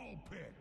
Double pick!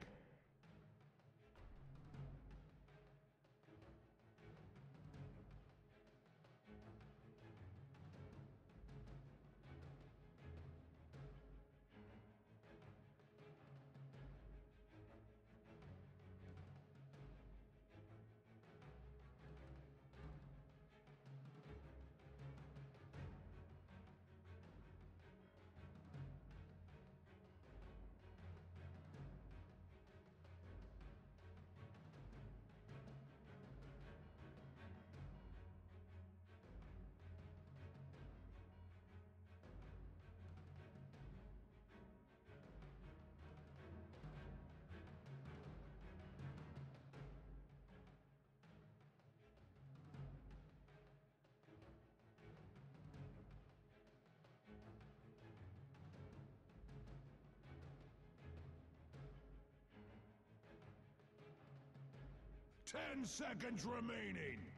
Ten seconds remaining!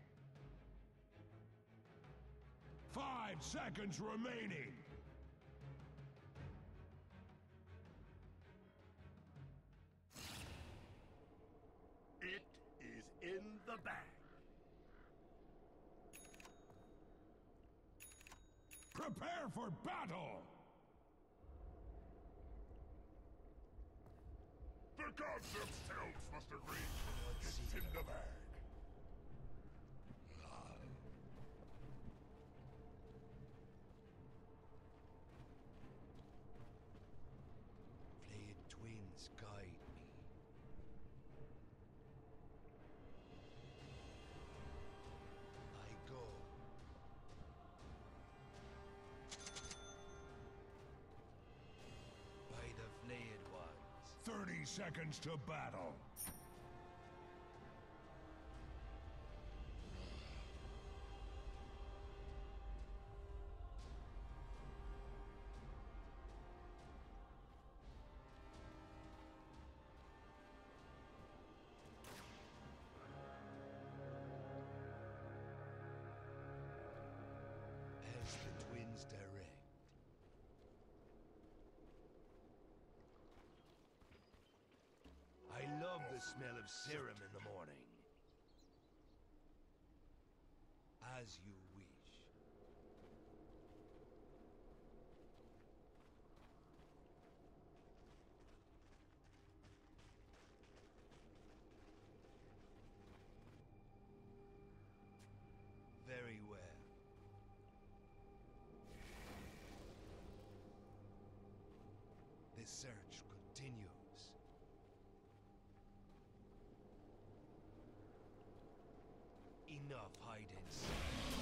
5 seconds remaining! It is in the bag. Prepare for battle! The gods themselves must agree. It's in the bag. Flayed twins guide me. I go. By the flayed ones. 30 seconds to battle! As the twins direct. I love the smell of serum in the morning. As you wish. Very well. The search continues. Enough hide and seek.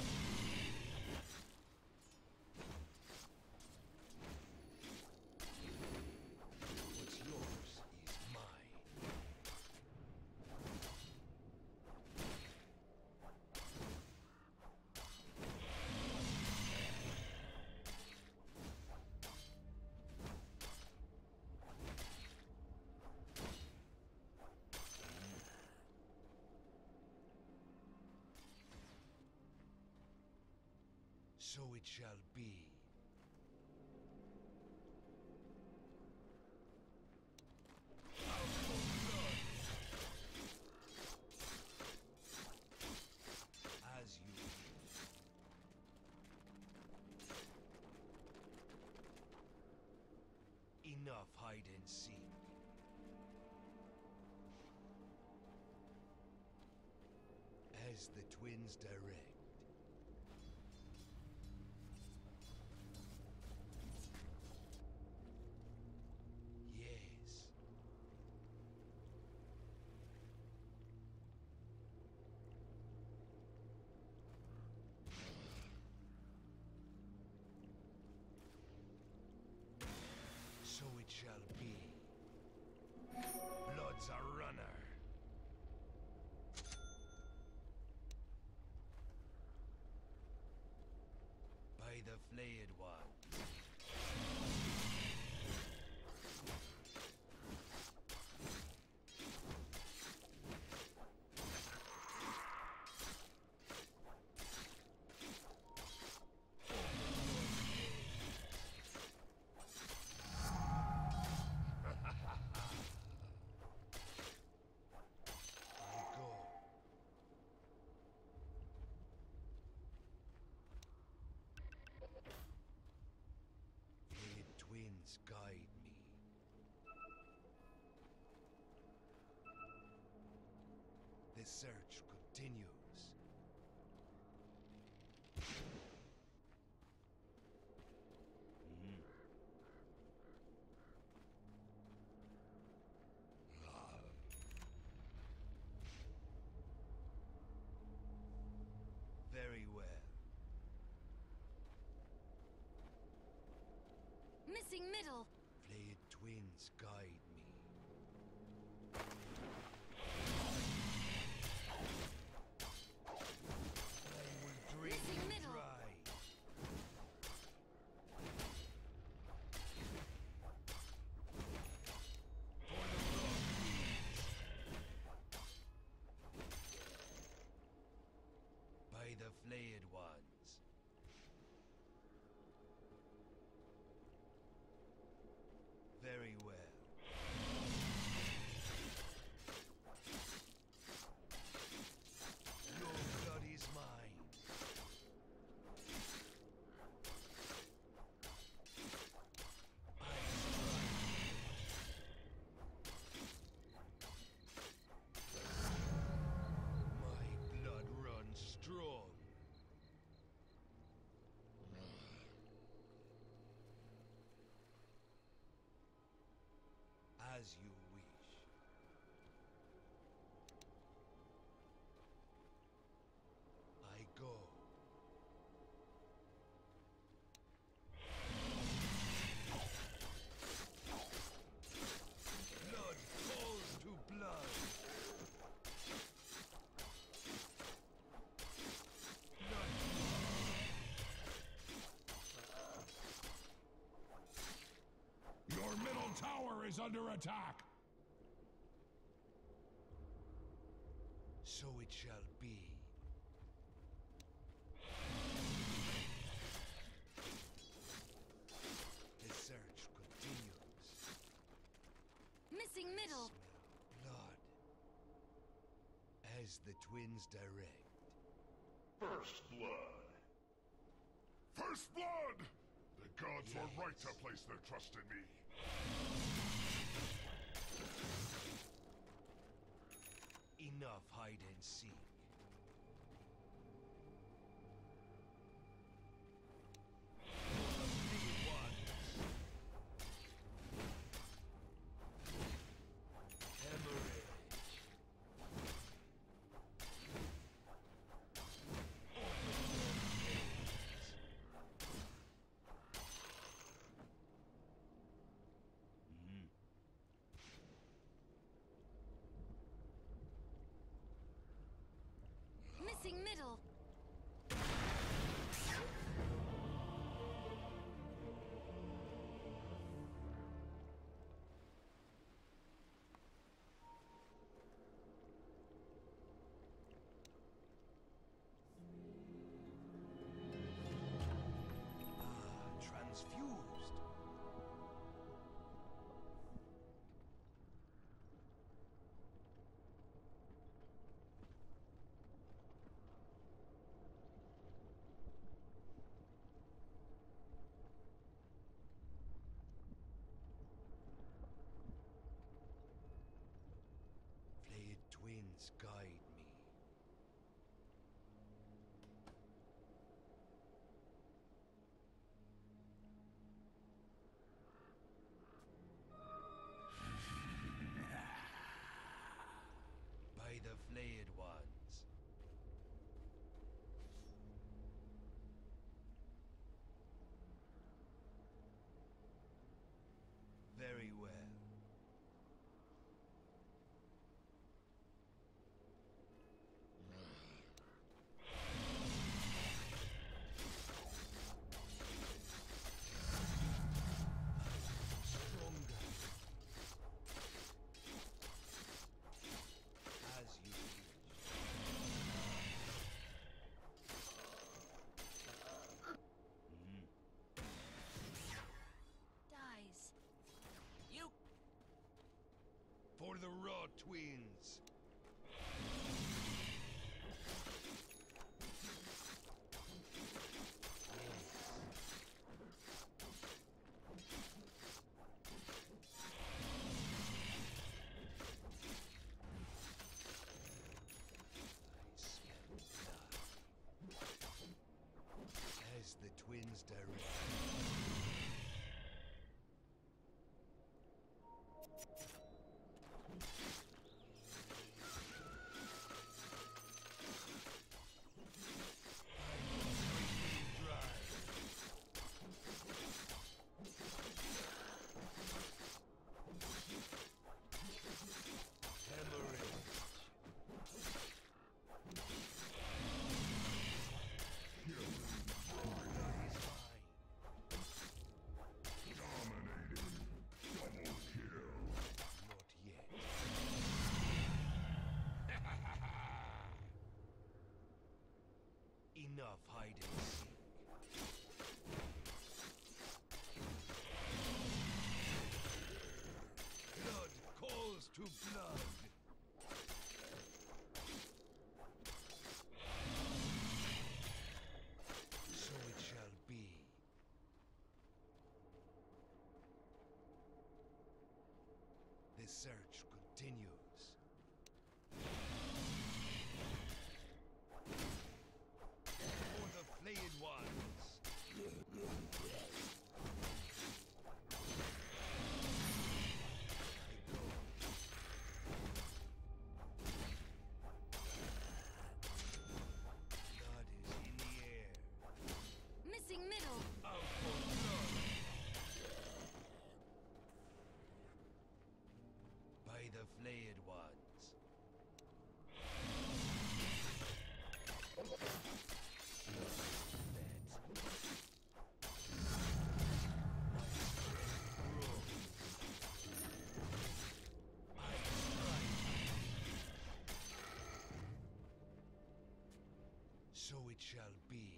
What's yours is mine. So it shall be. As you wish. Enough hide and seek. As the twins direct. Yes. So it shall be. Blood's a runner. By the flayed one. search continues. Very well. Missing middle. Flayed twins guide me. I will drink Missing you middle. dry. For the Lord by the flayed ones. Very well. Your blood is mine. My blood runs strong. As you wish. I go. Blood calls to blood. Blood. Your middle tower is under attack. So it shall be. The search continues. Missing middle. Smell blood. As the twins direct. First blood. First blood! The gods were right to place their trust in me. Enough hide and seek. For the big ones. Hemorrhage. Open your gates. Missing middle. Transfused. Flayed twins guide me. By the flayed ones. Very well. Stronger. As you wish. Dies. You. For the raw twins. As the twins direct. Enough hide and seek. Blood calls to blood. So it shall be. The search continues. Flayed ones. Blood is in the air. Missing middle. Out for blood. By the flayed ones. So it shall be.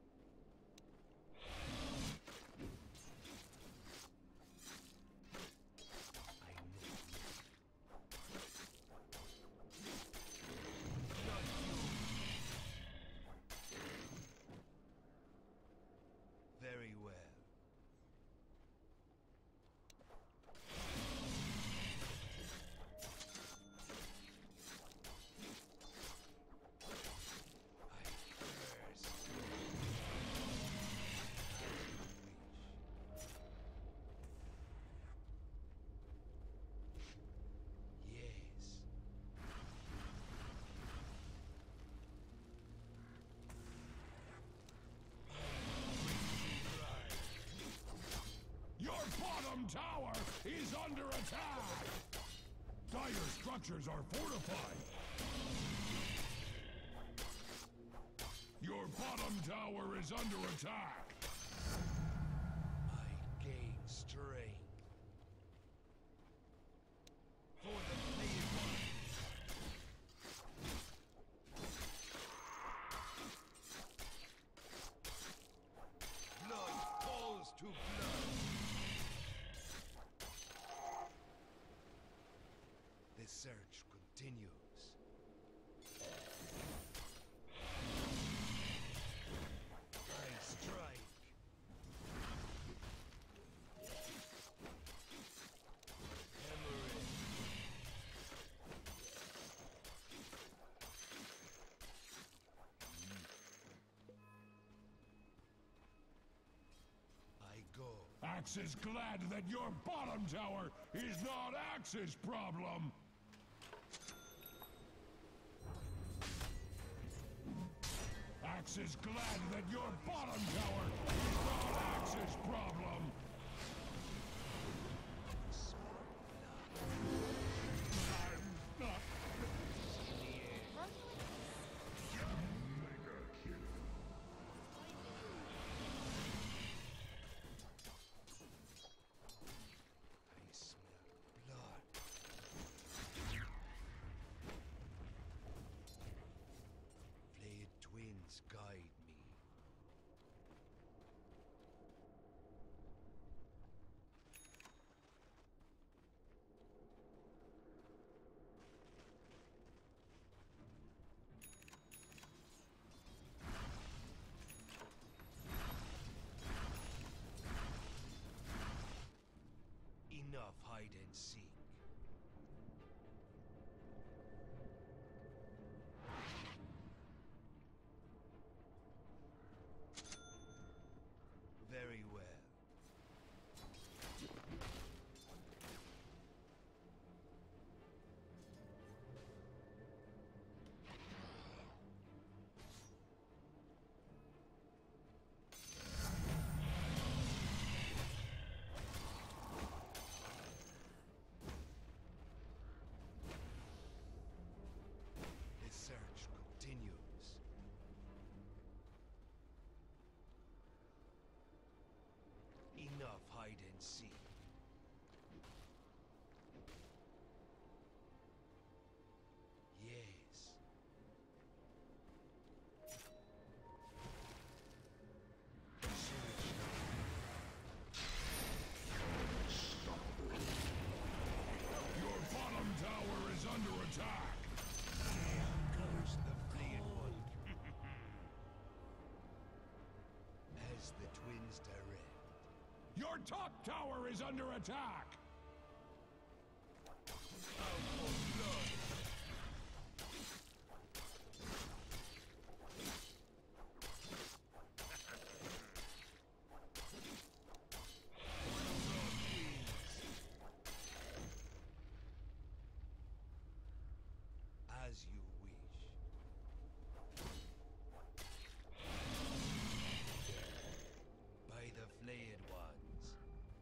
I know. Not you. Very well. Bottom tower is under attack! Dire structures are fortified! Your bottom tower is under attack! I gain strength. For the flayed ones. Blood calls to blood. The search continues. I strike. Hemorrhage. I go. Axe is glad that your bottom tower is not Axe's problem! Axe is glad that your bottom tower is not Axe's problem! I'm not... I smell blood. Flayed twins guide me. Enough hide and seek. see. Yes. Your bottom tower is under attack. Curse the fleeing one. As the twins direct. Your top tower is under attack. As you wish. By the flayed ones.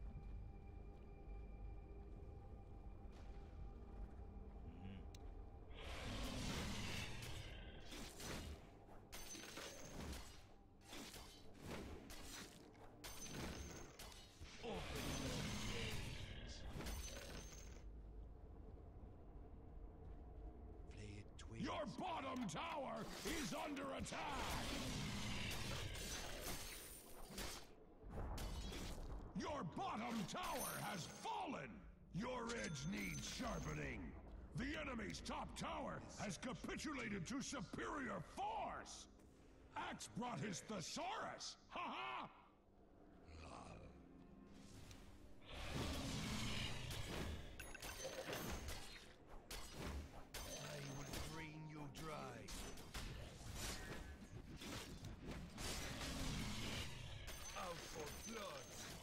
Open your gates. Flayed twins. Your bottom tower is under attack. Your bottom tower has fallen. Your edge needs sharpening. The enemy's top tower has capitulated to superior force. Axe brought his thesaurus. Ha ha! I will drain you dry. Out for blood.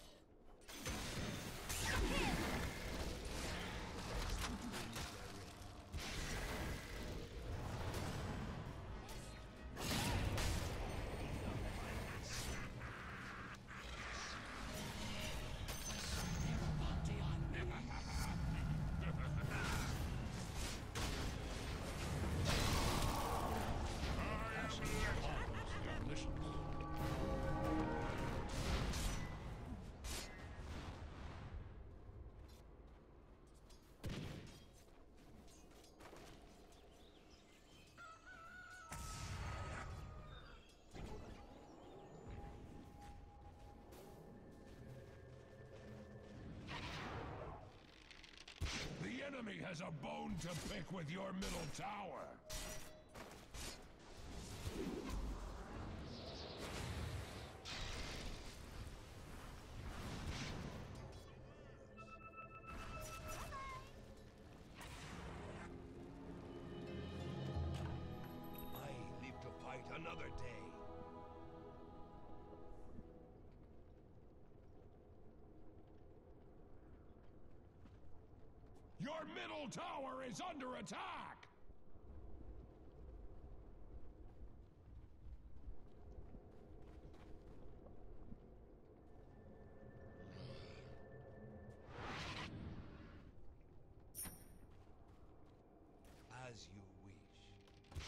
The enemy has a bone to pick with your middle tower. I live to fight another day. Your middle tower is under attack! As you wish.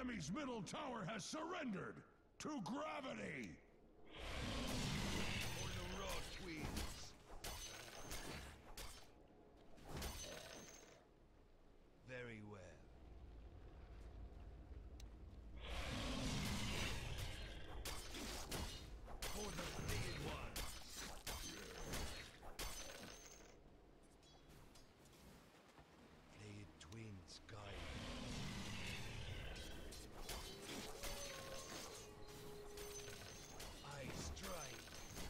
enemy's middle tower has surrendered to gravity! For the raw twins. Very well. For the fleeing ones. Fleeing twins guide. I strike.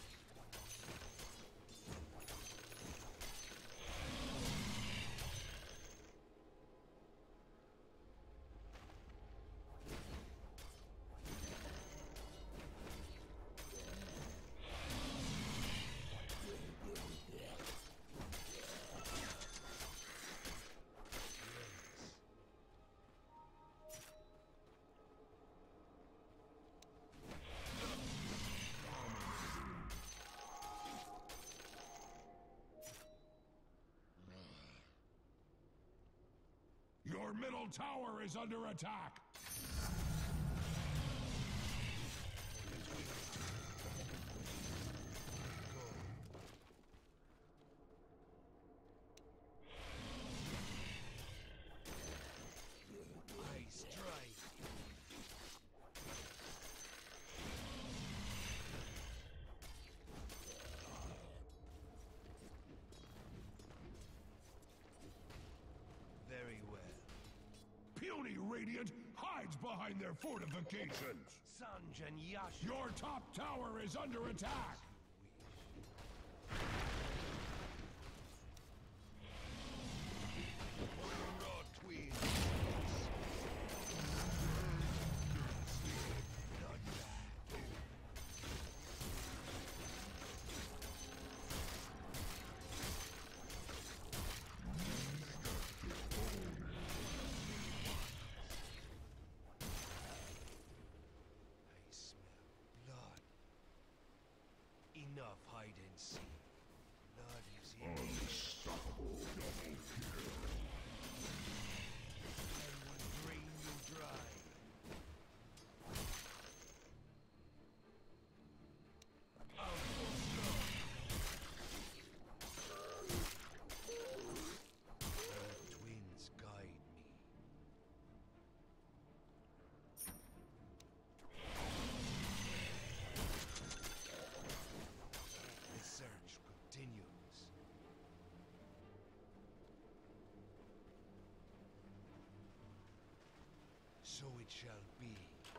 Your middle tower is under attack! I strike. Very well. Puny Radiant hides behind their fortifications! Sanjan Yash. Your top tower is under attack! For the raw twins. Bloodbath. I smell blood. Enough hide and seek. Blood is here. Unstoppable double kill. I will drain you dry. Out for blood. The twins guide me. The search continues. So it shall be.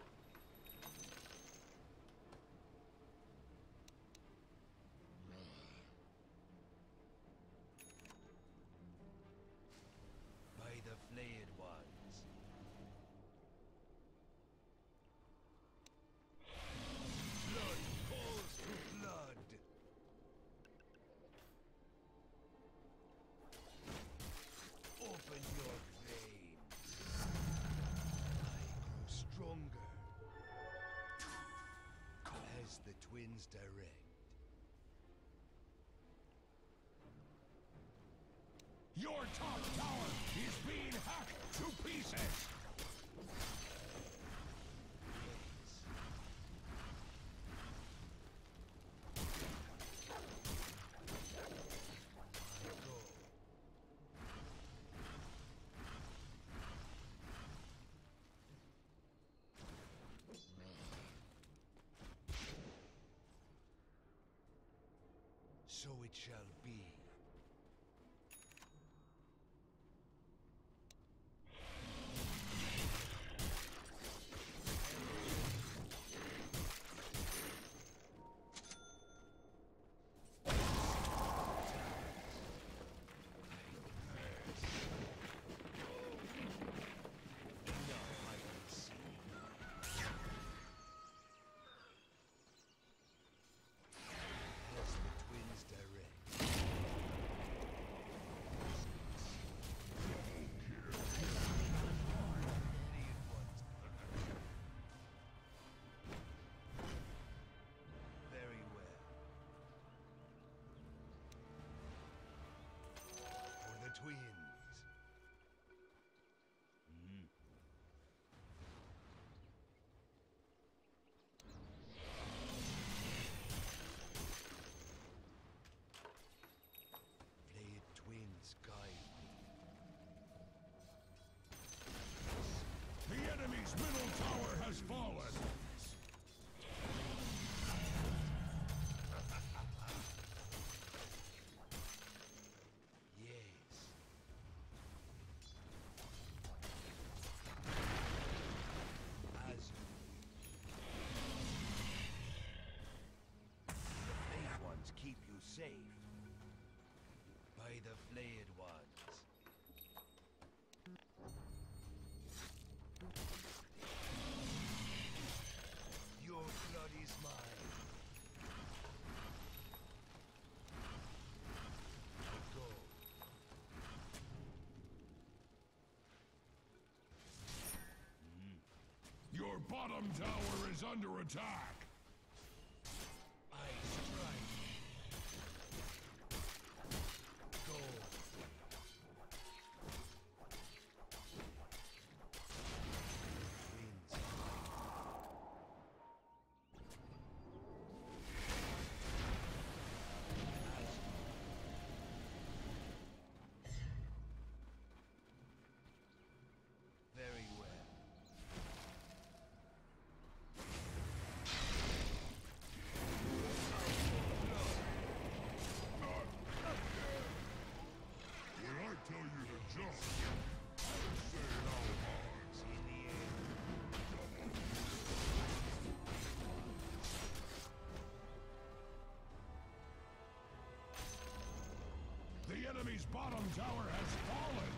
By the flayed ones. Blood calls for blood. Open your veins. I grow stronger. As the twins direct. Your top tower is being hacked to pieces! I go. So it shall be. Enough hide and seek. As the twins direct. safe. By the flayed ones. Your blood is mine. Go. Your bottom tower is under attack. I strike. Go. Winds. Very well. When I tell you to jump, I say it out loud. It's in the air. The enemy's bottom tower has fallen.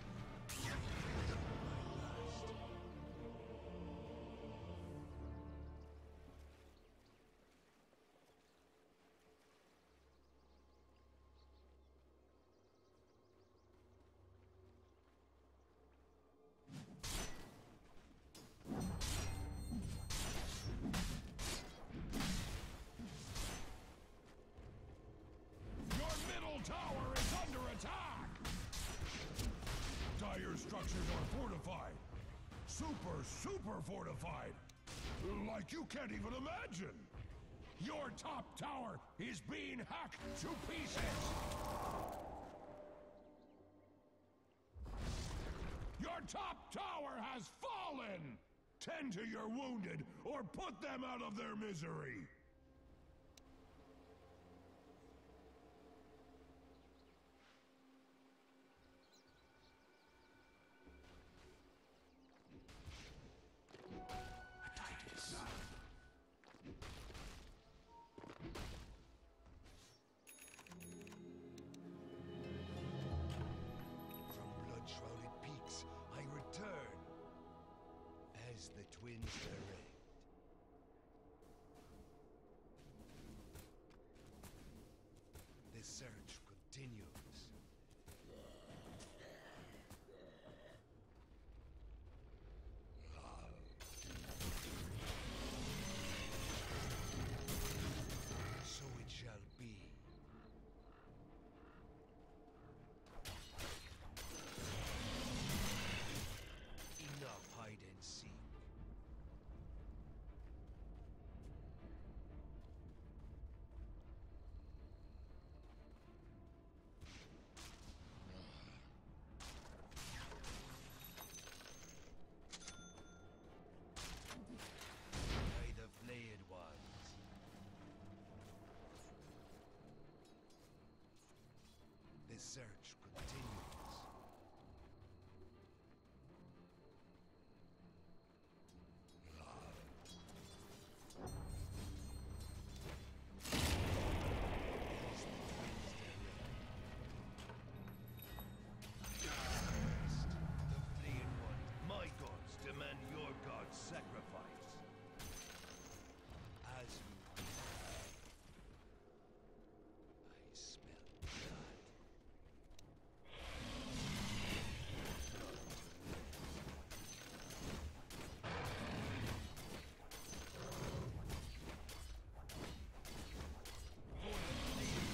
Your middle tower is under attack. Dire structures are fortified. Super fortified. Like you can't even imagine. Your top tower is being hacked to pieces. Your top tower has fallen. Tend to your wounded or put them out of their misery. From blood-shrouded peaks, I return. As the twins direct. The search continues. So it shall be. Enough hide and seek. By the flayed ones. The search continues. The fleeing one. My gods demand your god's sacrifice. As you I smell blood. For the fleeing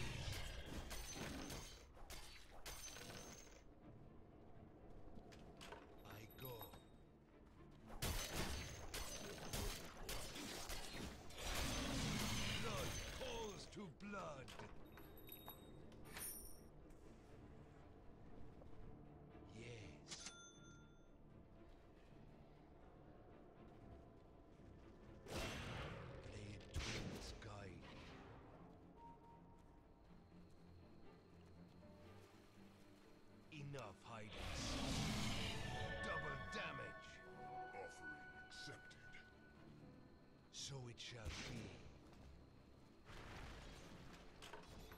I go. Blood calls to blood. Yes. Blade twins guide. Enough hide and seek. Double damage. Offering accepted. So it shall be.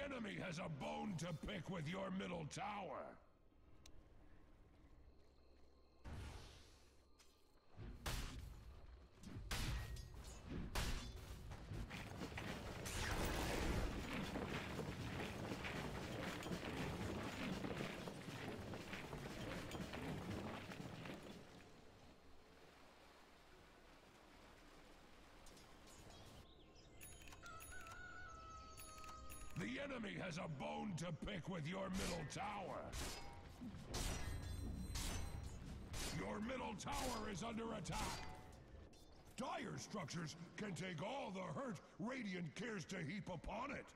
enemy has a bone to pick with your middle tower. The enemy has a bone to pick with your middle tower. Your middle tower is under attack. Dire structures can take all the hurt Radiant cares to heap upon it.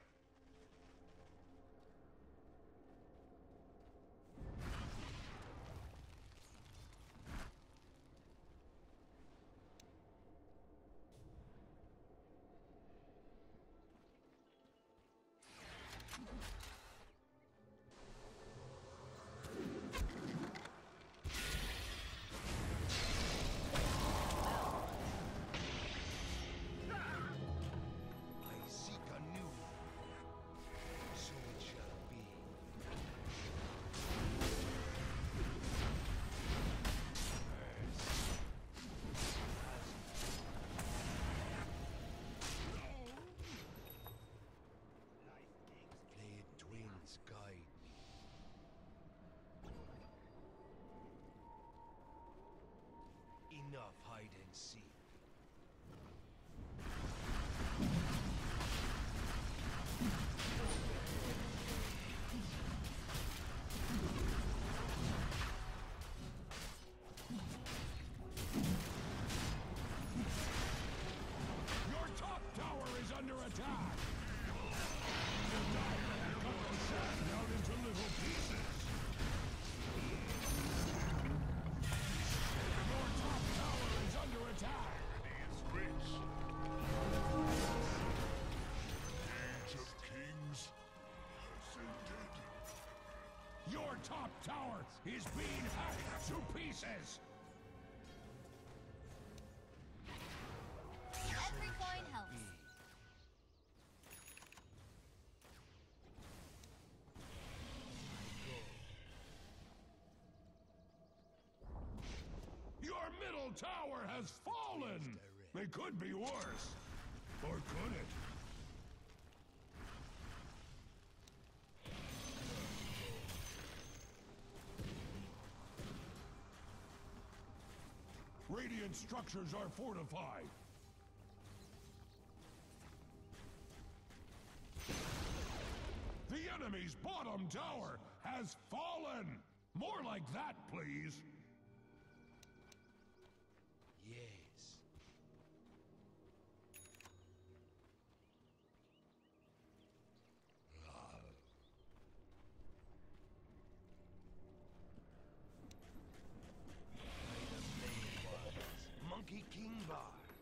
Enough hide and seek. Your top tower is under attack. The Dire have cut the sand down into little pieces. Your top tower is under attack. Reach. Age of Kings has ended. Your top tower is being hacked to pieces. Every coin helps. Your middle tower has fallen. It could be worse. Or could it? Radiant structures are fortified. The enemy's bottom tower has fallen! More like that, please. Yes. Monkey King Bar.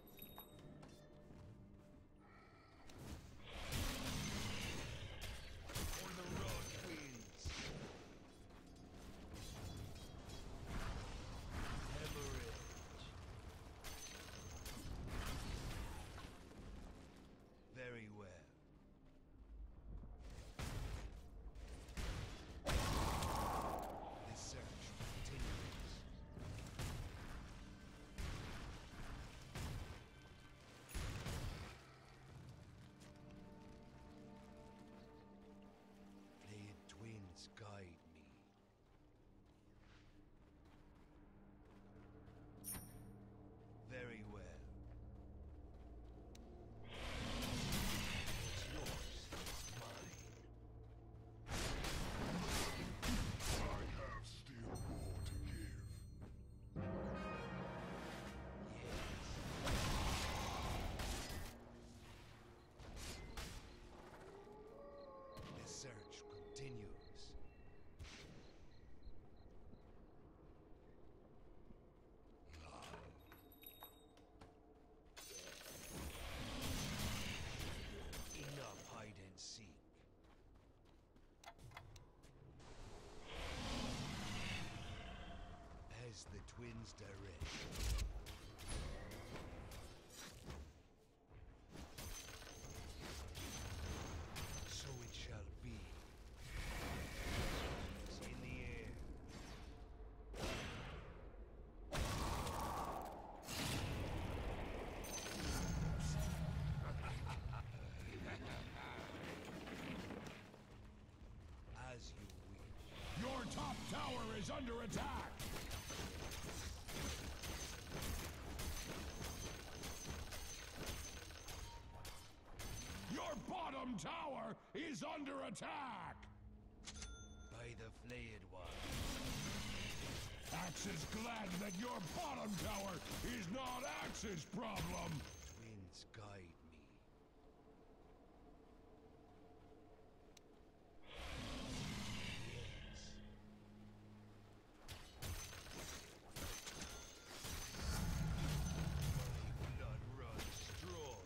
For the road twins. Hemorrhage. Very well. The search continues. Played twins guide me. Very well. What's yours is mine. I have still more to give. The search continues. Enough hide and seek. As the twins direct. So it shall be. is under attack! Your bottom tower is under attack! By the flayed one. Axe is glad that your bottom tower is not Axe's problem! Twins guide me. My blood runs strong.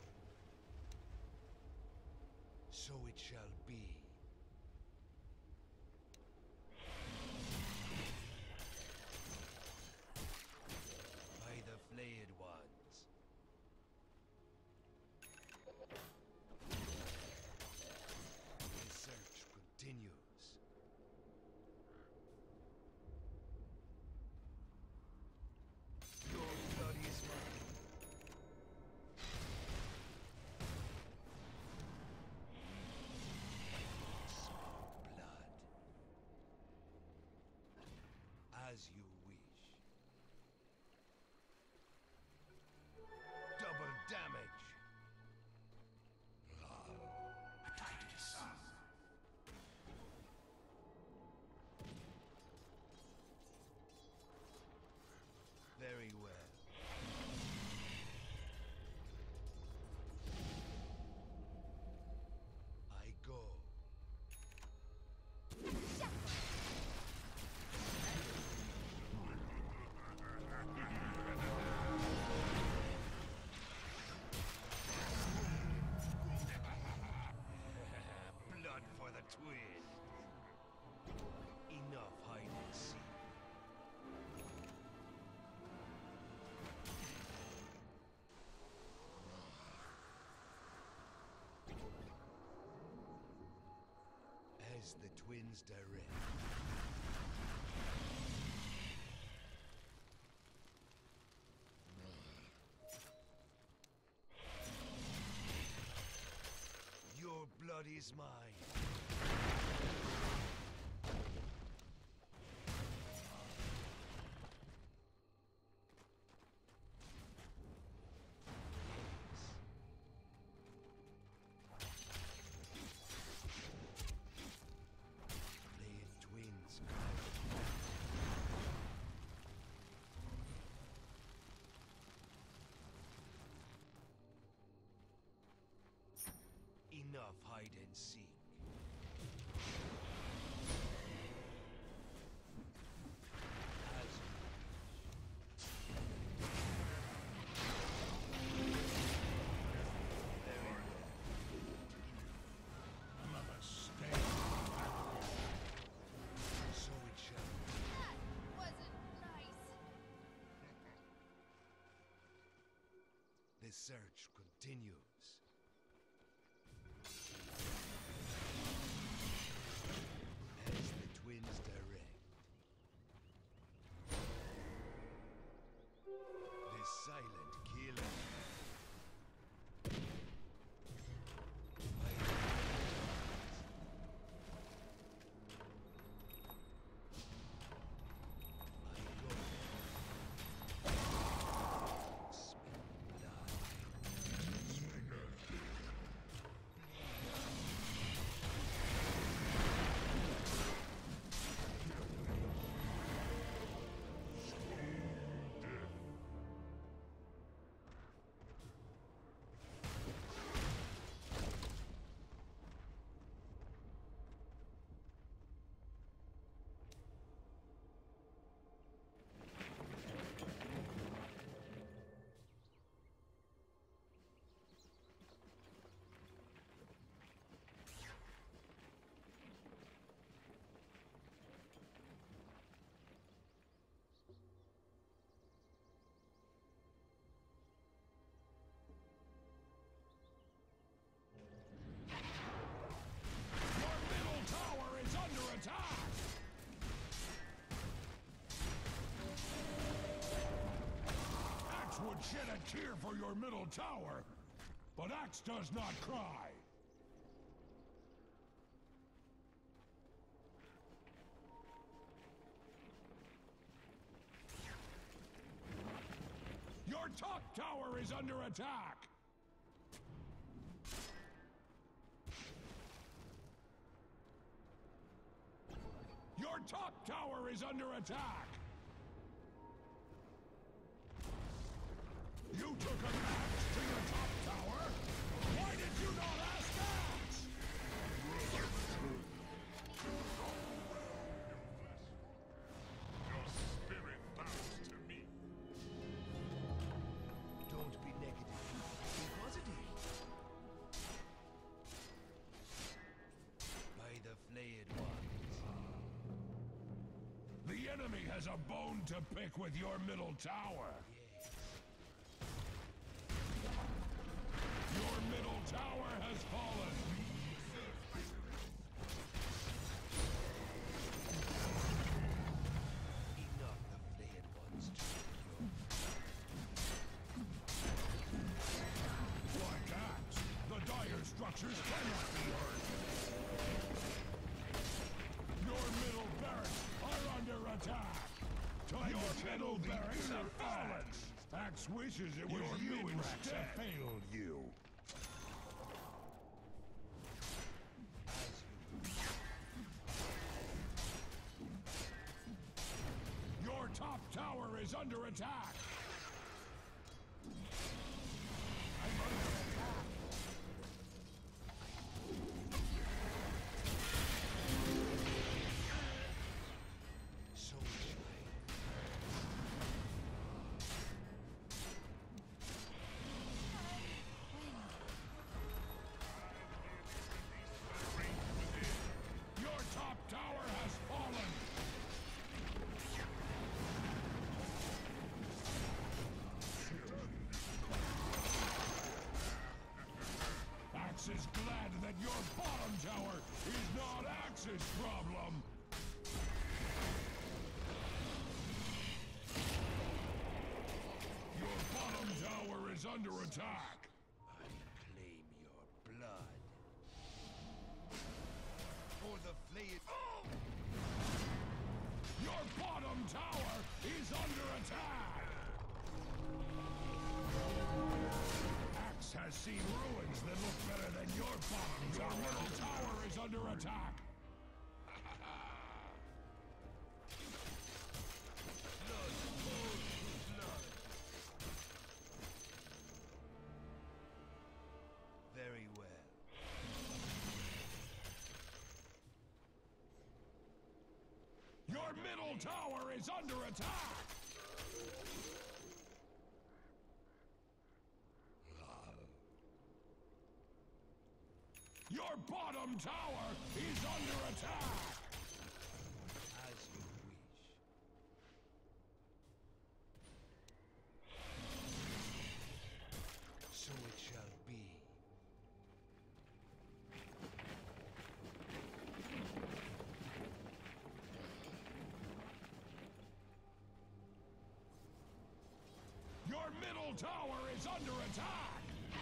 So it shall be. By the flayed ones. The search continues. Your blood is mine. Blood. As you wish. Double damage. Very well. I go. Blood for the twin. Enough hide and seek. As the twins direct. Your blood is mine. Flayed twins guide. Enough hide and seek. As Another stay. so it shall be. That wasn't nice. The search continues. As the twins direct. The silent killer. By the I go. Smell blood. Your middle tower is under attack! Axe would shed a tear for your middle tower, but Axe does not cry. tower is under attack! Your top tower is under attack! You took an axe to your top tower? Why did you not ask axe? Your spirit bows to me. Don't be negative. Be positive. By the flayed ones. The enemy has a bone to pick with your middle tower. Your middle tower has fallen. Enough the flayed ones to Like axe, the dire structures cannot be hurt. Your middle barracks are under attack. Your middle barracks have fallen. Axe wishes it was you instead. Have failed you. Your top tower is under attack. I'm under attack. so Your top tower has fallen. Axe is glad that your bottom tower is not Axe's problem. Your bottom tower is under attack. I claim your blood. For the flayed. Your bottom tower is under attack. Axe has seen ruins that look better than your bottom tower. Your middle tower is under attack. Very well. Your middle tower is under attack! Your bottom tower is under attack! As you wish. So it shall be. Your middle tower is under attack!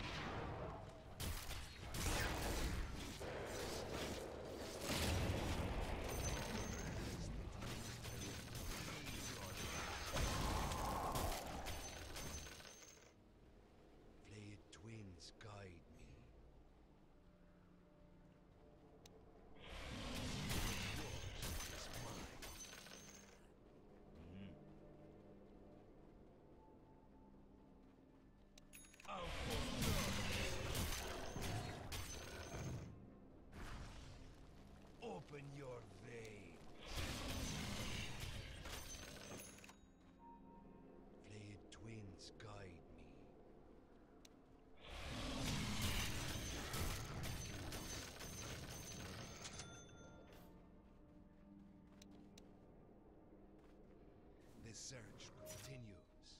Flayed twins guide me. Yours is mine. Out for blood. Open your veins. Flayed twins guide me. The search continues.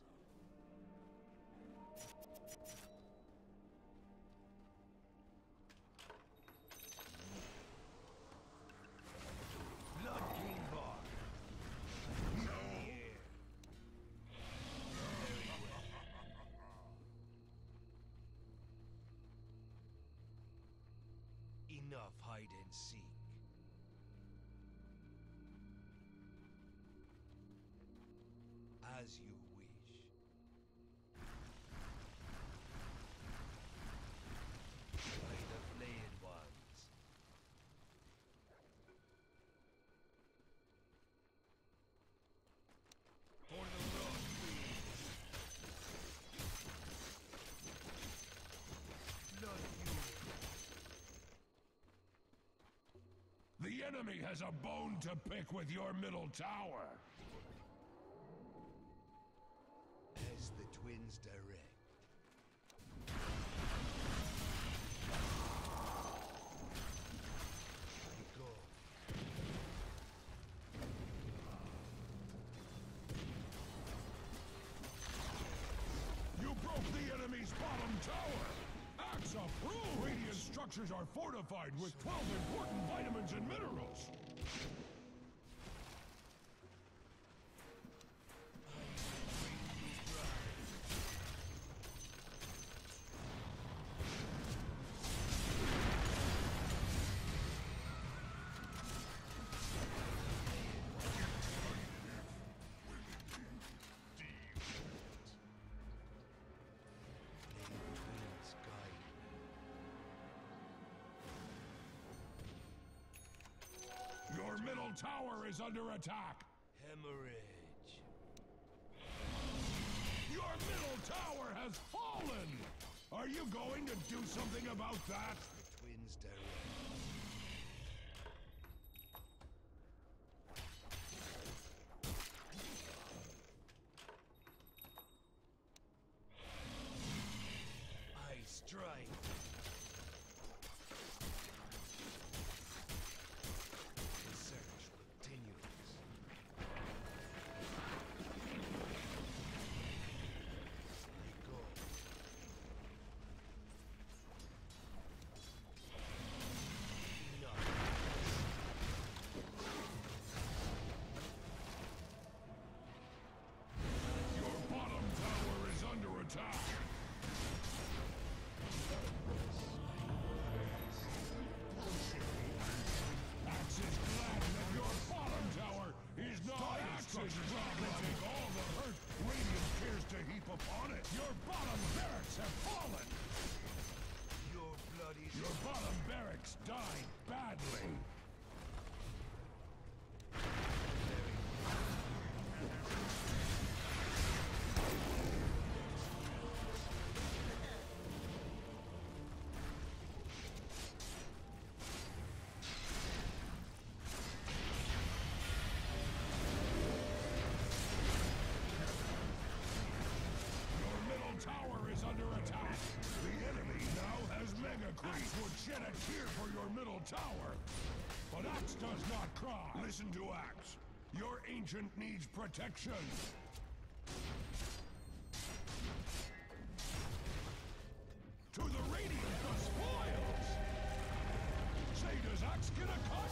Blood King Bar. No. Very well. Enough hide and seek. As you wish. enemy has a bone to pick with your middle tower. As the twins direct. I go. You broke the enemy's bottom tower! Axe approved! Radiant structures are fortified with 12 important vitamins and minerals! Your middle tower is under attack! Hemorrhage. Your middle tower has fallen! Are you going to do something about that? The twins direct. I strike. The search continues. I go. Your bottom tower is under attack! Axe is glad that your bottom tower is not Axe's problem. Take all the hurt Radiant cares to heap upon it. Your bottom barracks have fallen! Your bloody Your bottom barracks died badly! Your middle tower is under attack! The enemy now has Mega Creep! Axe would shed a tear for your middle tower! But Axe does not cry! Listen to Axe! Your ancient needs protection! To the Radiant, the spoils! Say, does Axe get a cut?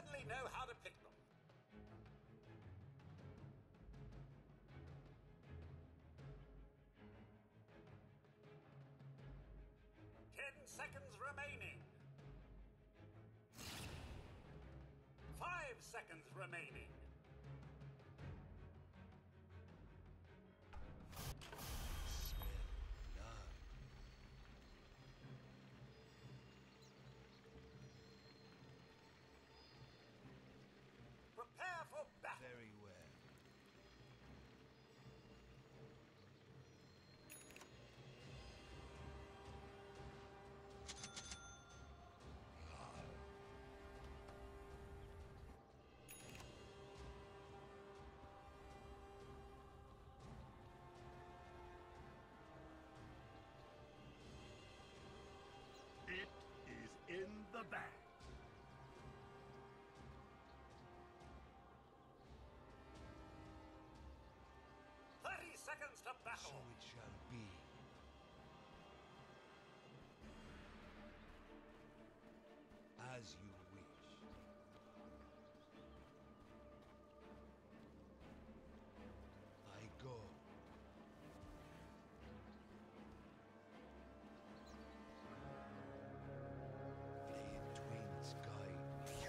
certainly know how to pick them. 10 seconds remaining. 5 seconds remaining. Prepare for battle. Very well. It is in the bag. Seconds to battle. So it shall be. As you wish. I go. Blade twins guide me.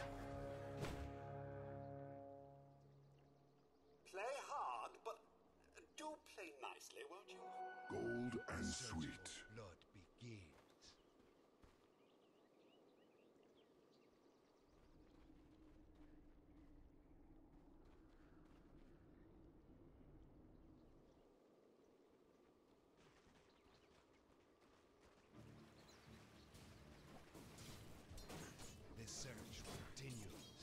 Play hard, but do play nicely, won't you? Gold and Search for sweet. blood begins. The search continues.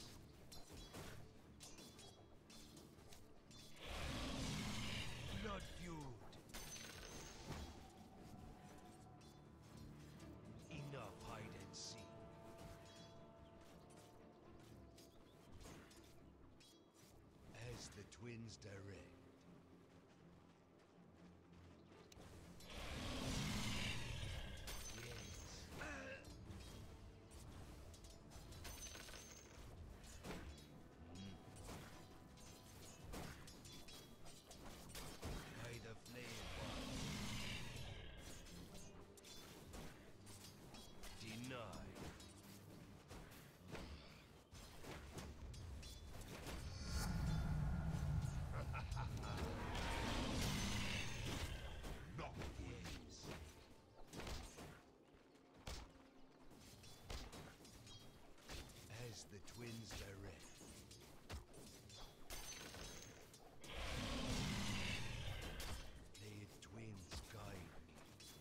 Blood feud. Enough hide and seek. As the twins direct. Yes. By the flame one. Denied. Not Yes. As the twins direct. Blade twins guide me.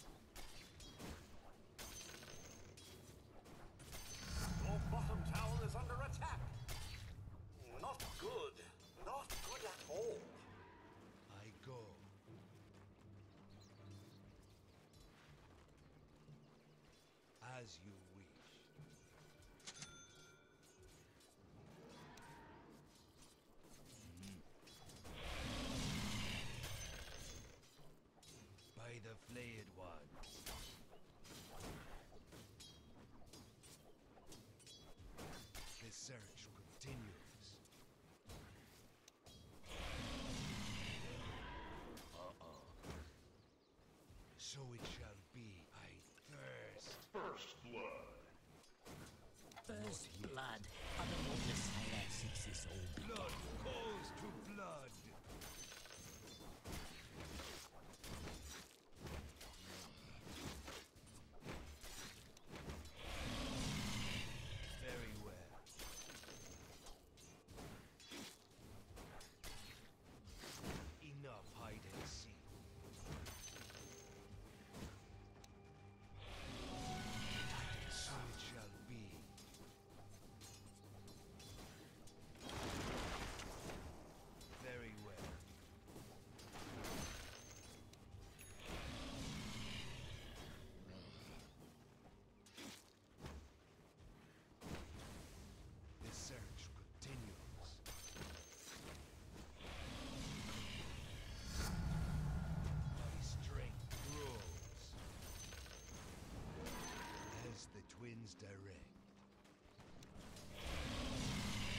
Your bottom tower is under attack. Not good. Not good at all. I go. As you wish. By the flayed ones. The search continues. So it shall be. I thirst. first blood. First blood. I don't want to say that since this all began. Blood calls to blood. Very well. Enough hide and seek. So it shall be. Very well. The search continues. My strength grows. As the twins direct.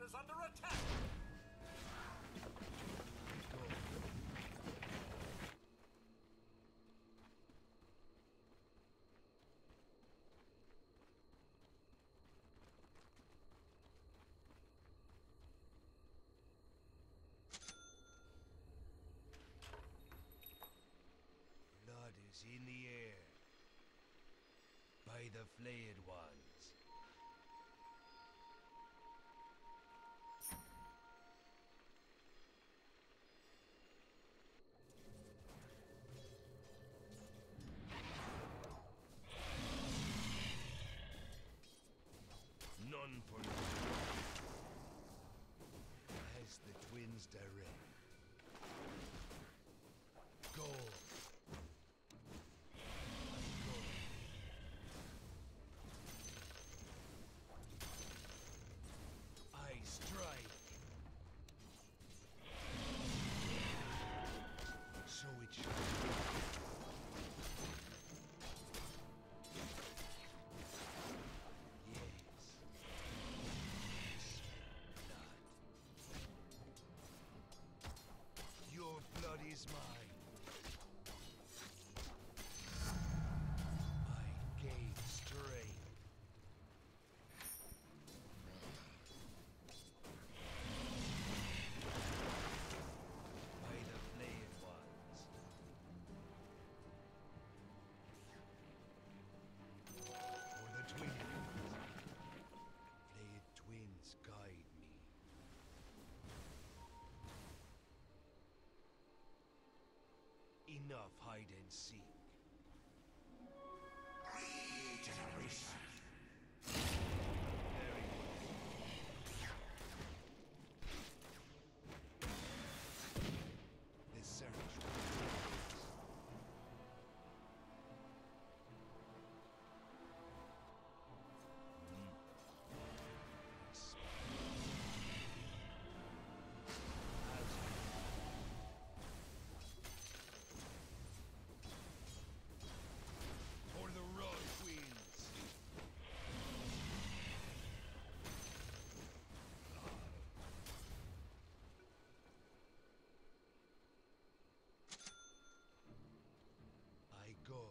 is under attack! Blood is in the air. By the flayed ones. None for me. As the twins direct. Go. I strike. So it shall be. Yes. Blood. Your blood is mine. I gave strength. By the flayed ones. For the twins. Flayed twins guide me. Enough hide and seek. Very well. The search continues. For the road queens. I go.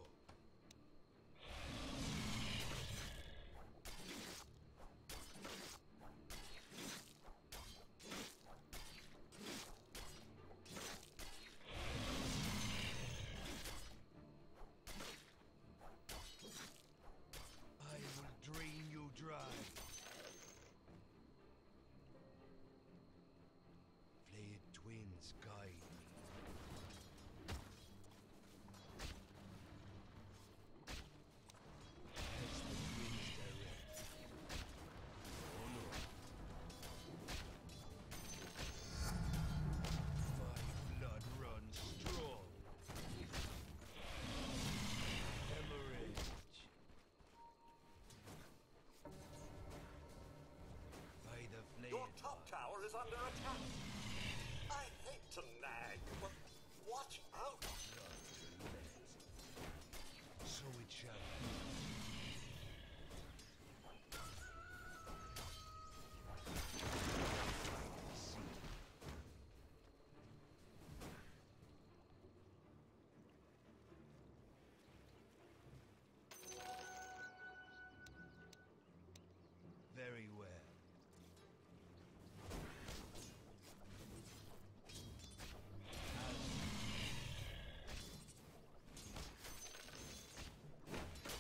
I will drain you dry. Flayed twins guide me. As the twins direct. Oh no. My blood runs strong. Hemorrhage. By the flayed Your top ones. tower is under attack! I hate to nag, but watch out! Not to let. So it shall be. I see. Very well. As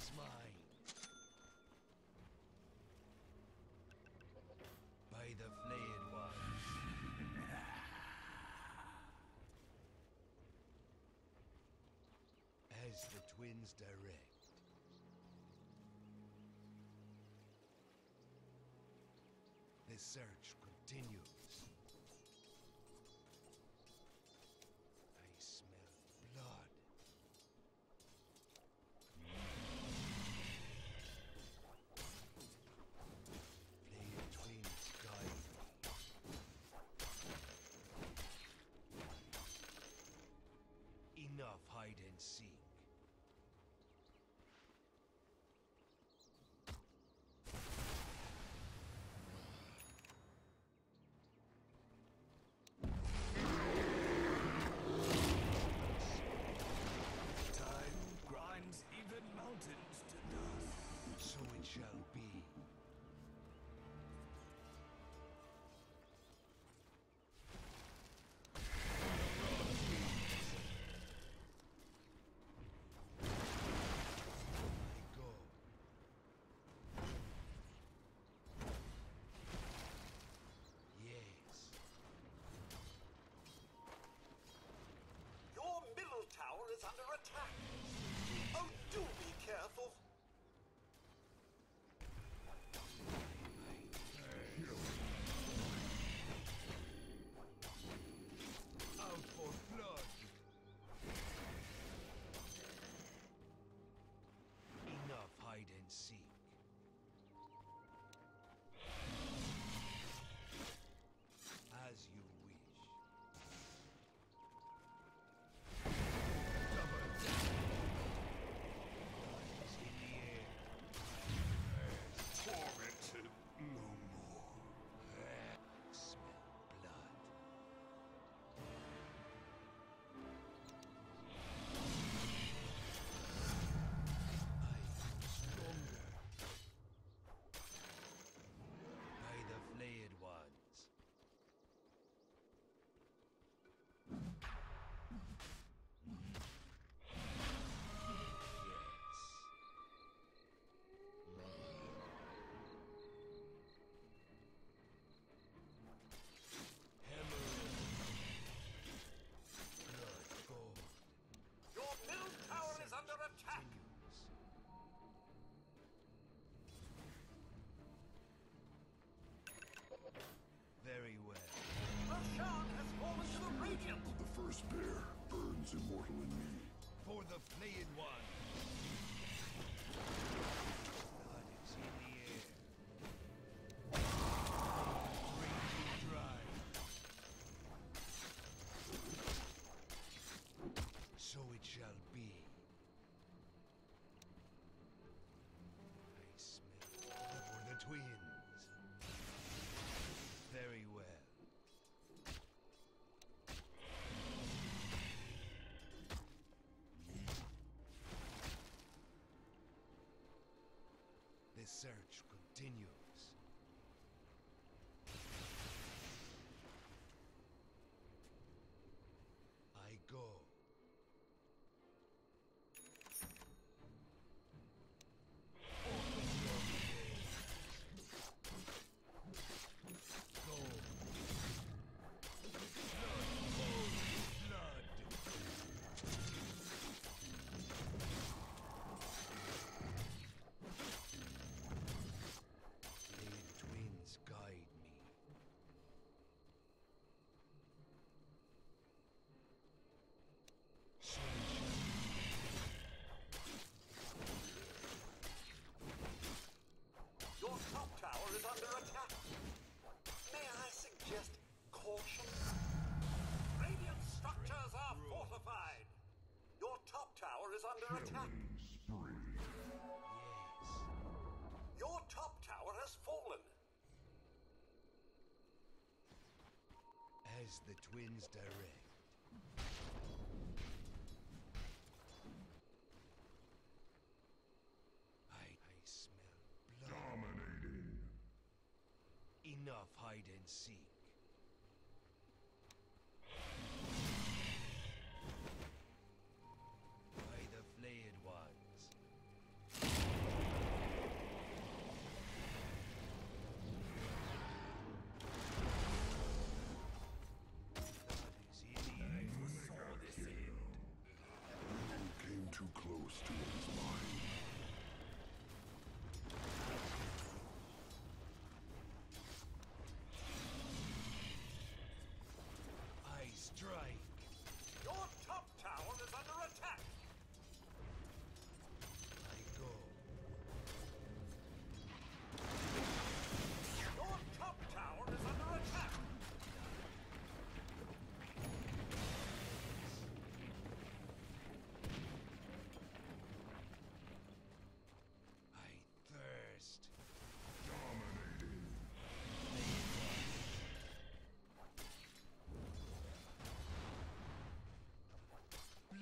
is mine. By the flayed ones. As the twins direct. The search continues. I smell blood. Flayed twins guide me. Enough hide and seek. Time grinds even mountains to dust. So it shall be. I go. Yes. Your middle tower is under attack. Oh, do be careful. Out for blood. Enough hide and seek. As you wish. Double down. Blood is in the air. Tormented no more. Smell blood. I grow stronger. By the flayed ones. Your middle tower is under attack. Very well. Roshan has fallen to the Radiant. The first bear burns immortal in me. For the flayed one. Blood is in the air. Raging dry. So it shall be. I smell for the twins. Very well. The search continues. I go. Open your gates. Go. Blood calls blood. Flayed twins guide me. So it shall be. Your top tower is under attack. May I suggest caution? Radiant structures are fortified. Your top tower is under attack. Spree. Yes. Your top tower has fallen. As the twins direct. I smell blood. Dominating. Enough hide and seek. By the flayed ones.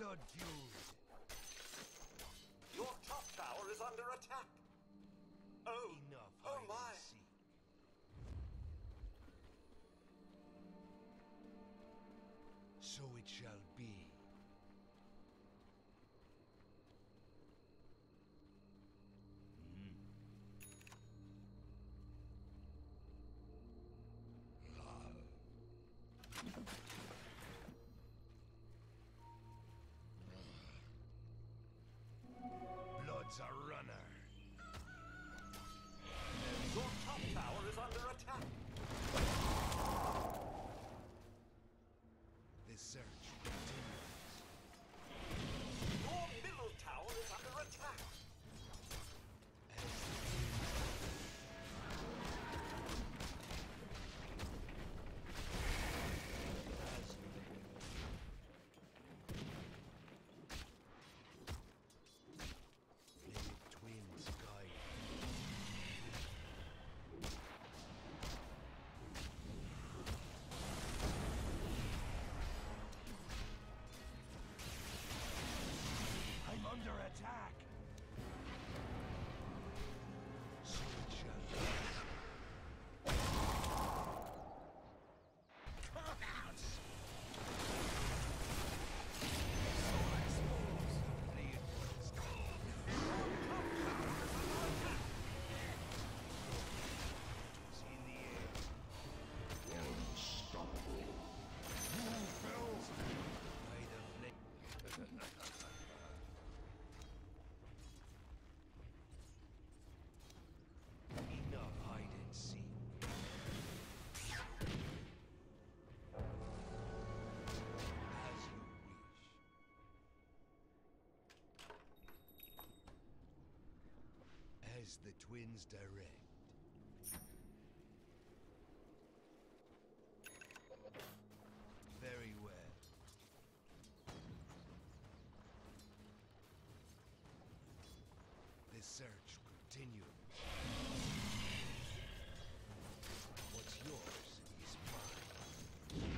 Blood feud. Your top tower is under attack. Oh, Enough oh hide my. and seek. So it shall be. Blood's a runner. Your top tower is under attack. The search continues. Your middle tower is under attack. Twins guide. I'm under attack. So it shall be. In the air. Unstoppable. You fell. By the flame. Enough hide and seek. As you wish. As the twins direct. Very well. The search continues. What's yours is mine.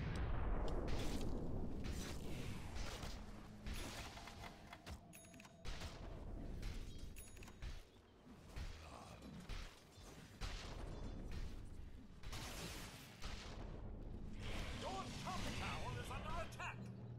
Your top tower is under attack.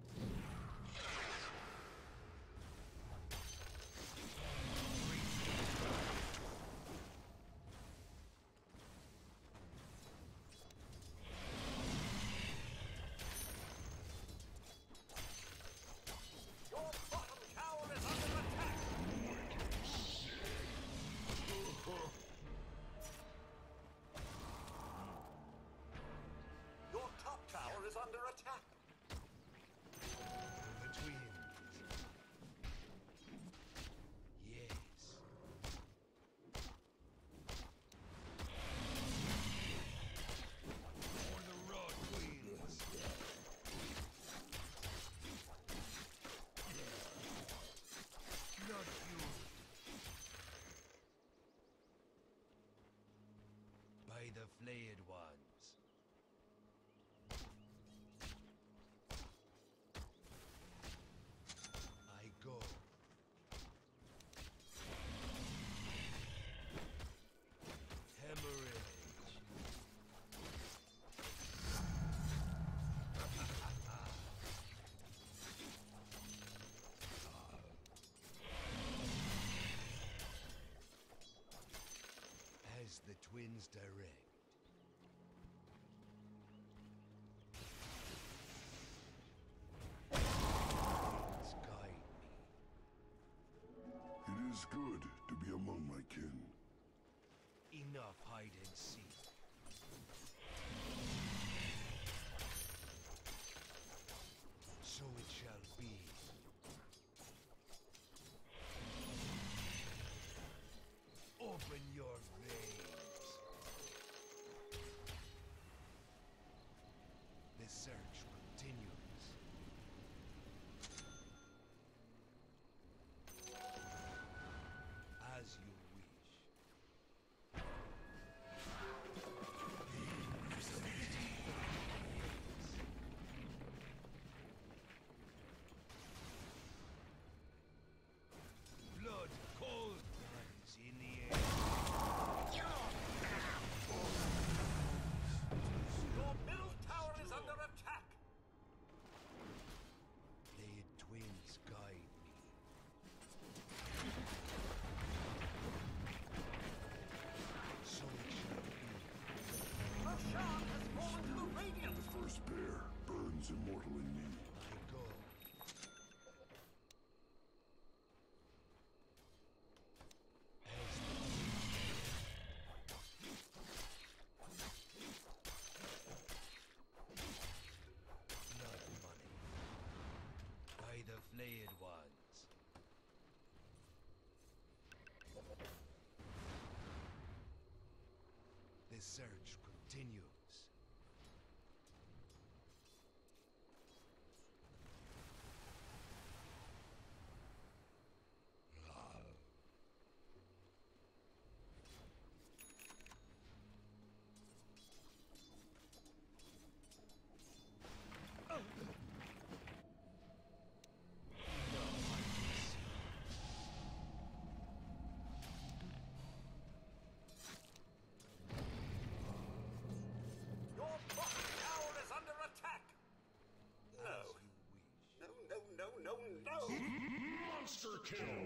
Your bottom tower is under attack. Your top tower is under attack. The twins. Yes. For the raw twins. Blood feud. By the flayed ones. I go. Hemorrhage. As the twins direct. Twins guide me. It is good to be among my kin. Enough hide and seek. So it shall be. Open your veins. The search continues. As you wish. search continues. Your bottom tower is under attack! No. No, no, no, no, no! Monster kill!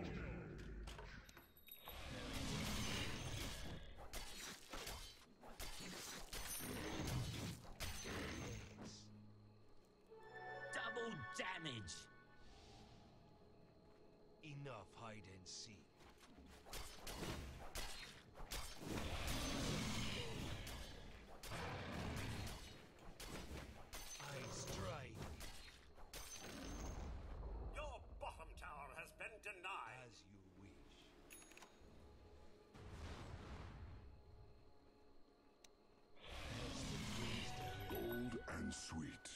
Double damage. Enough hide and seek. I strike Your bottom tower has been denied! as you wish. As the breeze Bold and sweet.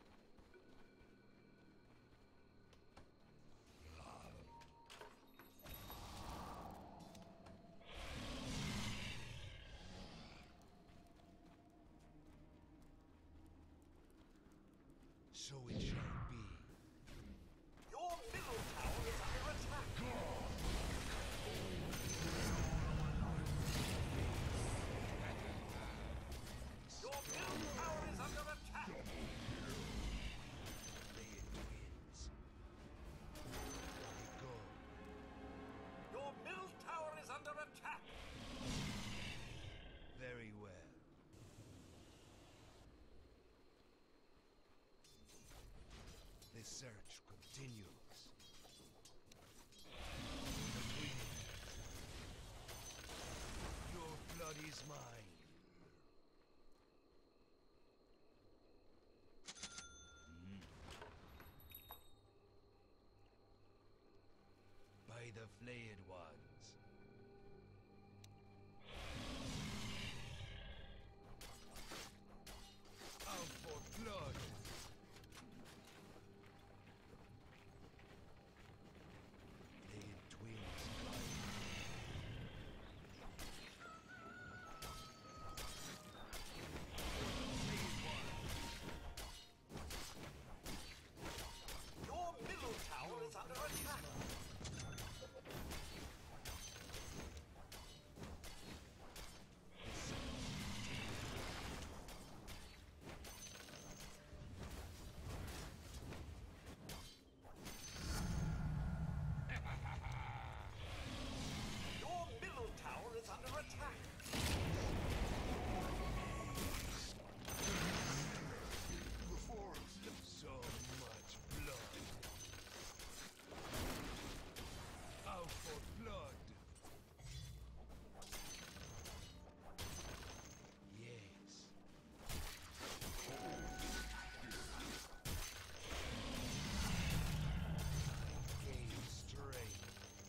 so it shall be. Your middle tower is under attack! Your middle tower is under attack! Play it wins. Go. Your middle tower is under attack! Very well. The search continues. Your blood is mine. By the flayed ones. Out for blood. Flayed twins flying. Your middle tower is under attack! Your middle tower is under attack! So much blood. Out for blood. Yes. Gain strength.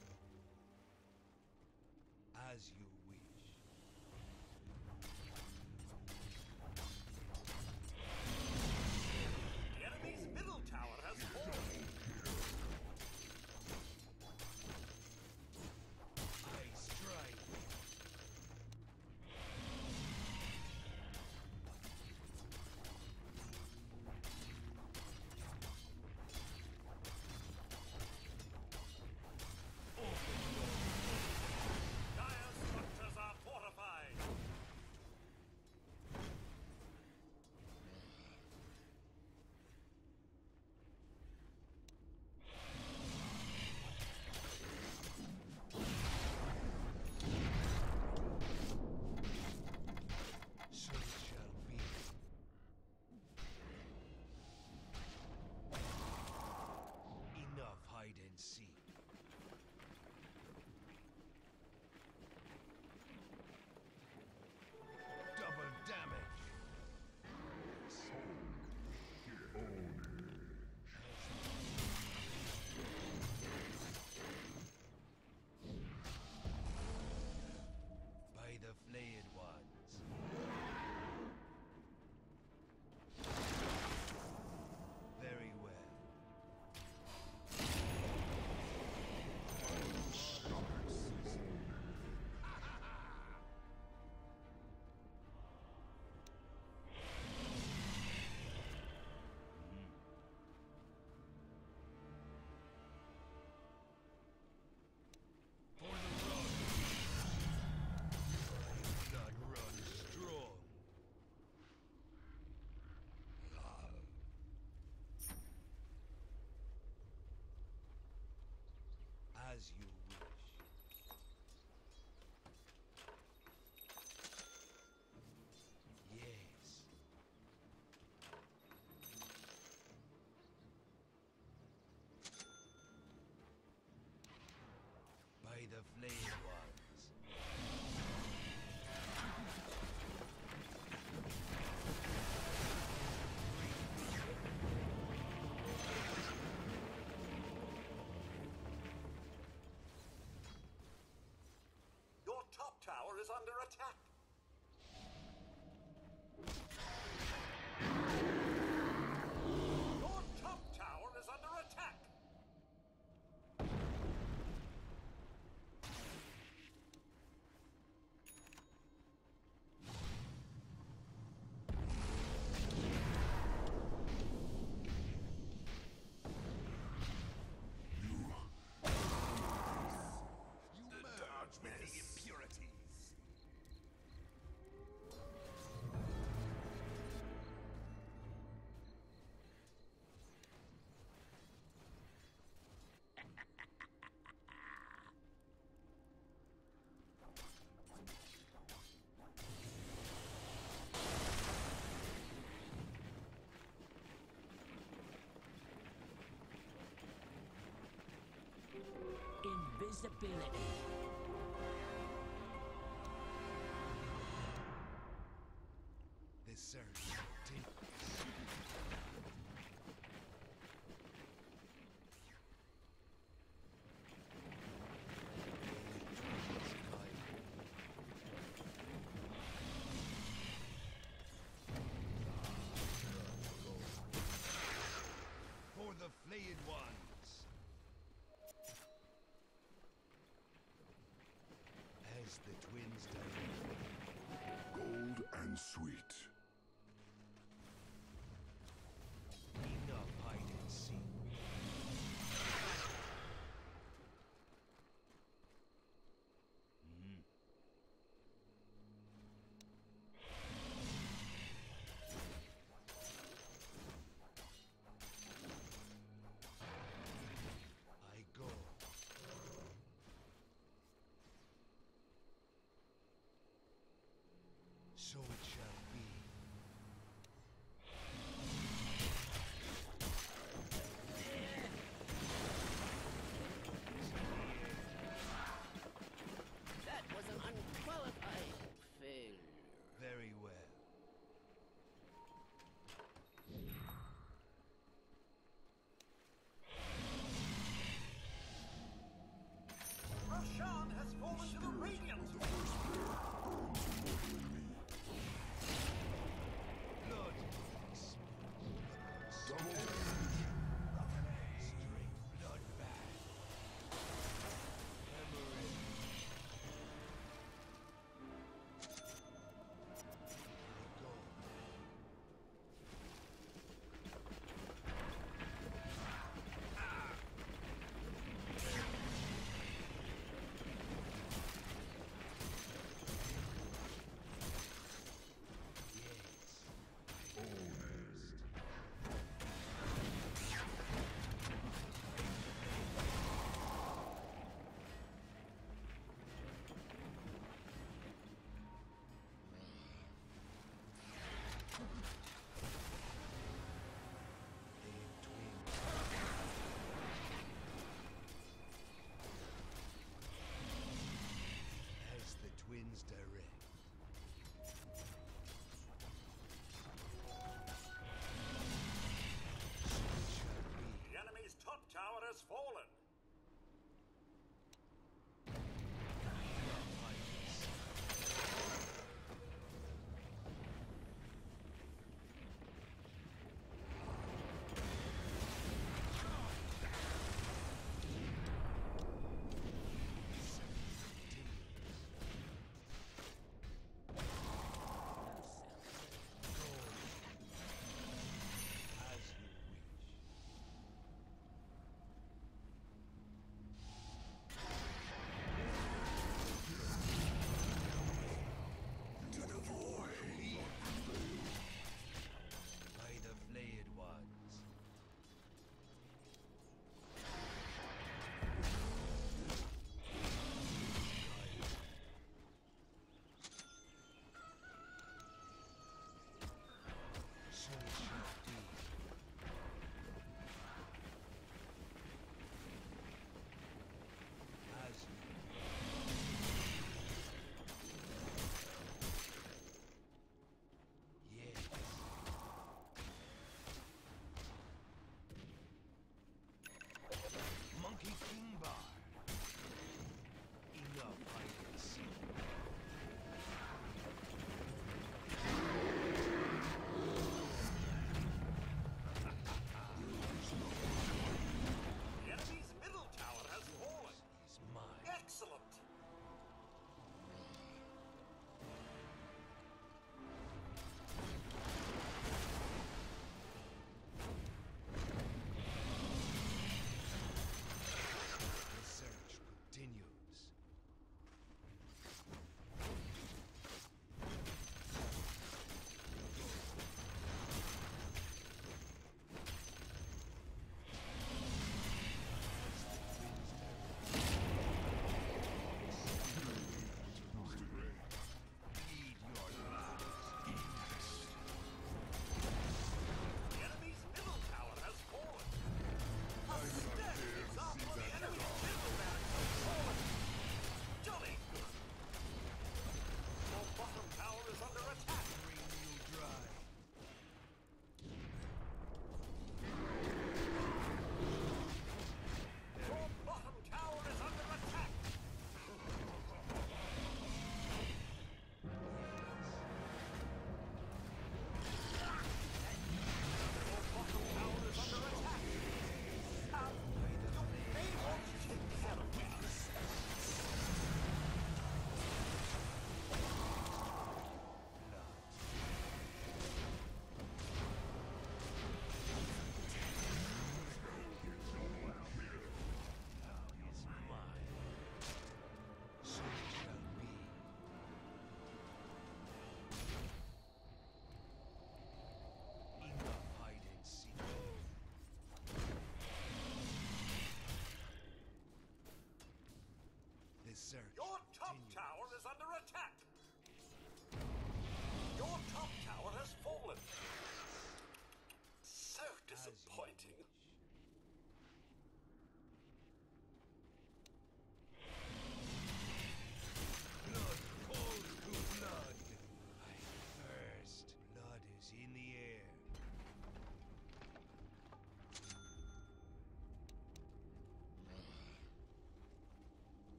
As you wish. The enemy's middle tower has fallen! I strike. Dire structures are fortified! So it shall be. Enough hide and seek. Double damage. By the flayed ones. As you wish. Yes. By the flayed ones. Your top tower is under attack. Your top tower is under attack. Dodge with the impurities. Invisibility. The search continues. For the flayed ones. As the twins die. Gold and sweet. Enough hide and seek. I go. So it shall be. That was an unqualified failure. Very well. Roshan has fallen to the Radiant. The first blood burns more than me.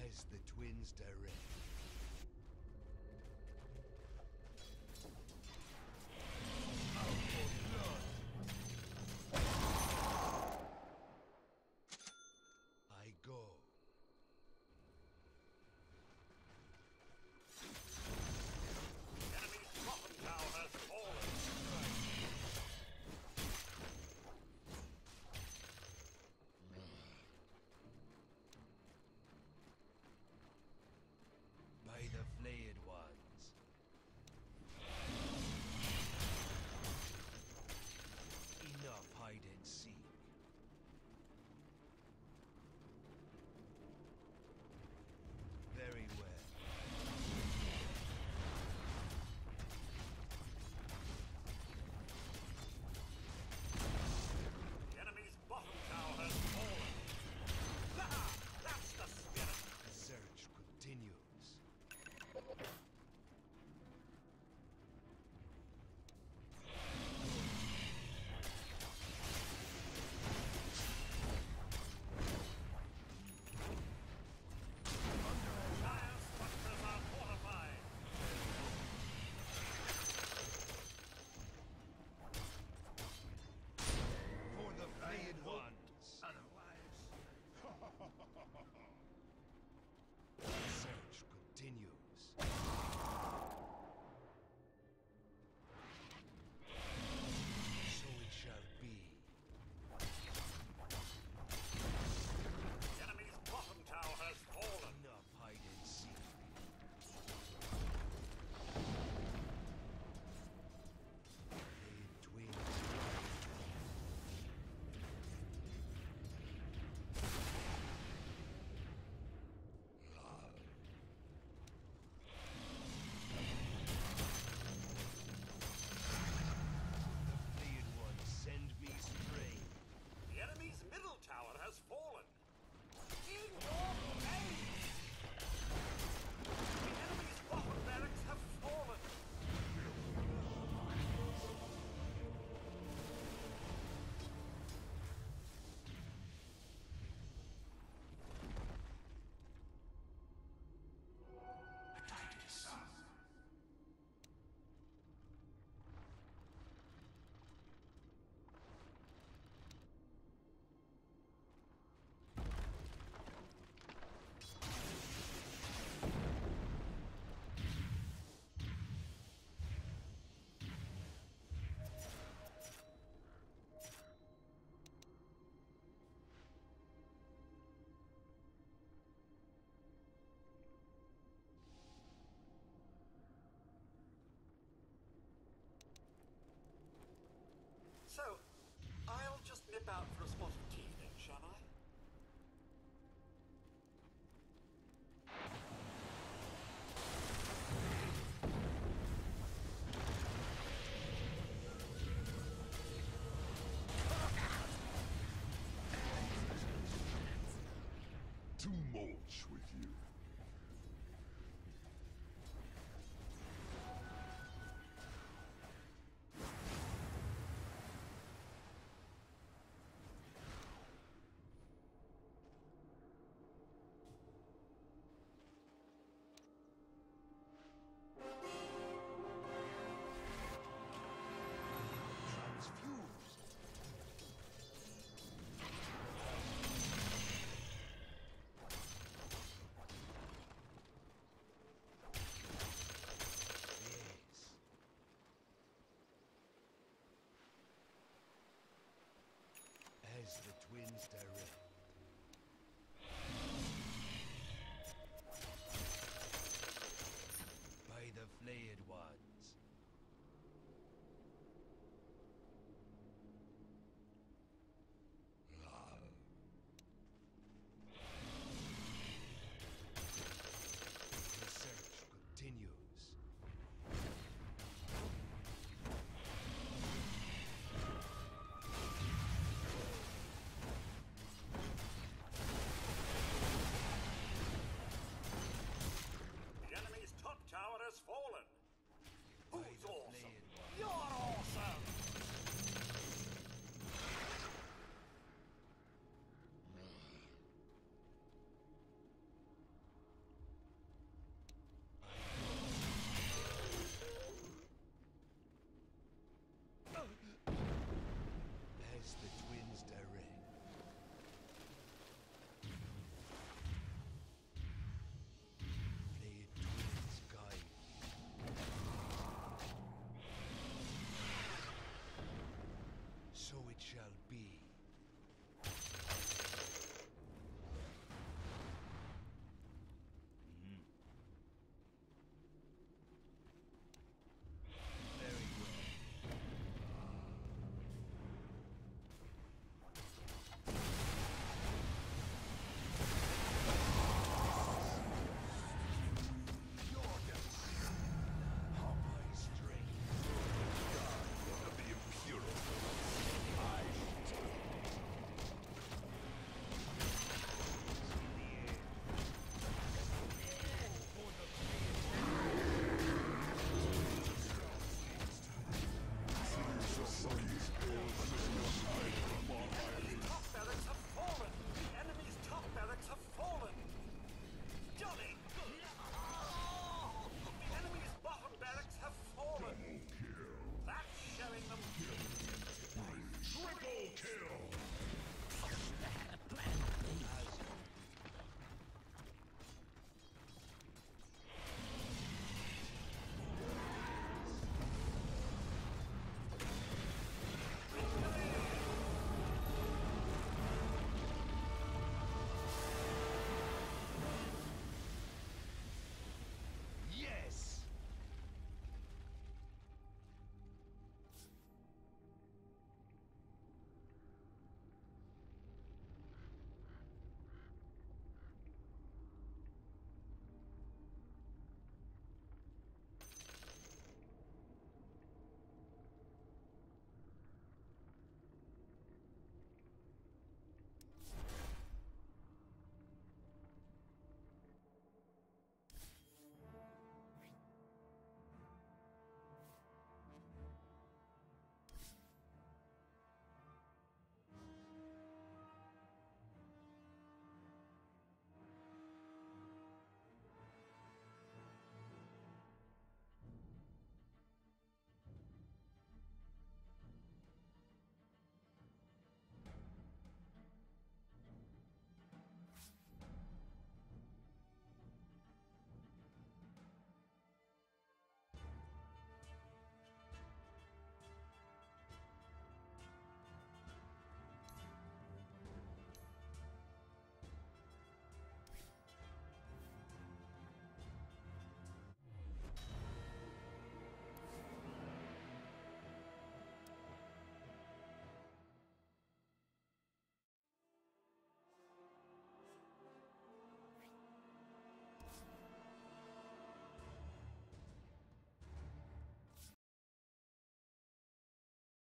As the twins direct. I go. Enemy's bottom tower has fallen. By the flayed ones. Enough hide and seek. Very well. The enemy's bottom tower has fallen. Ha! That's the spirit. The search continues. Dire structures are fortified. For the flayed ones. The search continues. So it shall be. The enemy's bottom tower has fallen. Enough hide and seek. Flayed twins. The flayed ones send me straying. The enemy's middle tower has fallen. In your face! The enemy's bottom barracks have fallen. So, I'll just nip out for a spot of tea then, shall I? To mulch with you. Transfused. Yes. As the twins direct.